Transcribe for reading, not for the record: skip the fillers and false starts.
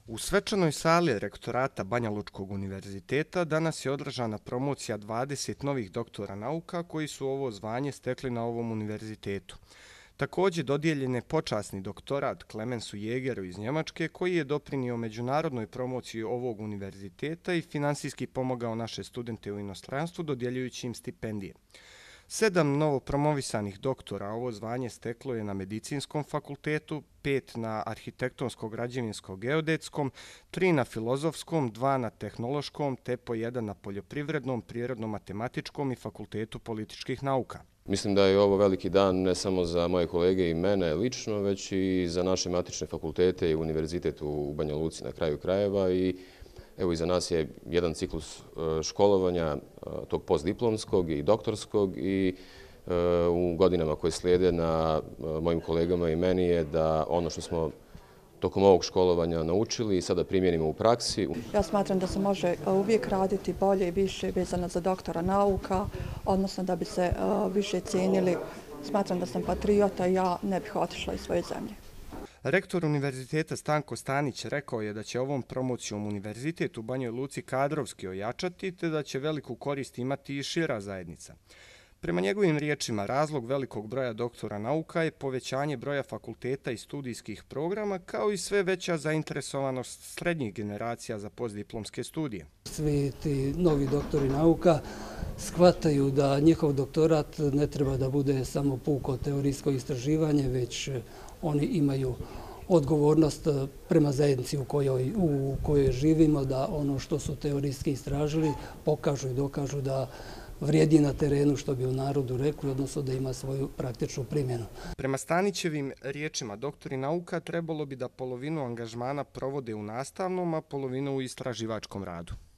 U svečanoj sali rektorata Banja Lučkog univerziteta danas je održana promocija 20 novih doktora nauka koji su ovo zvanje stekli na ovom univerzitetu. Također dodijeljen je počasni doktorat Klemensu Jägeru iz Njemačke koji je doprinio međunarodnoj promociji ovog univerziteta i finansijski pomogao naše studente u inostranstvu dodjeljujući im stipendije. 7 novopromovisanih doktora ovo zvanje steklo je na Medicinskom fakultetu, 5 na Arhitektonsko-građevinsko-geodetskom, 3 na Filozofskom, 2 na Tehnološkom, te po 1 na Poljoprivrednom, Prirodno-matematičkom i Fakultetu političkih nauka. Mislim da je ovo veliki dan ne samo za moje kolege i mene lično, već i za naše matične fakultete i univerzitet u Banja Luci na kraju krajeva i evo iza nas je jedan ciklus školovanja tog postdiplomskog i doktorskog i u godinama koje slijede na mojim kolegama i meni je da ono što smo tokom ovog školovanja naučili i sada primjenimo u praksi. Ja smatram da se može uvijek raditi bolje i više vezano za doktora nauka, odnosno da bi se više cijenili. Smatram da sam patriota i ja ne bih otišla iz svoje zemlje. Rektor univerziteta Stanko Stanić rekao je da će ovom promocijom univerzitet u Banjoj Luci kadrovski ojačati te da će veliku korist imati i šira zajednica. Prema njegovim riječima, razlog velikog broja doktora nauka je povećanje broja fakulteta i studijskih programa kao i sve veća zainteresovanost srednjih generacija za postdiplomske studije. Svi ti novi doktori nauka shvataju da njihov doktorat ne treba da bude samo puko teorijsko istraživanje, već oni imaju odgovornost prema zajednici u kojoj živimo, da ono što su teorijski istražili pokažu i dokažu da vrijedi na terenu, što bi u narodu rekli, odnosno da ima svoju praktičnu primjenu. Prema Stanićevim riječima, doktori nauka trebalo bi da polovinu angažmana provode u nastavnom, a polovinu u istraživačkom radu.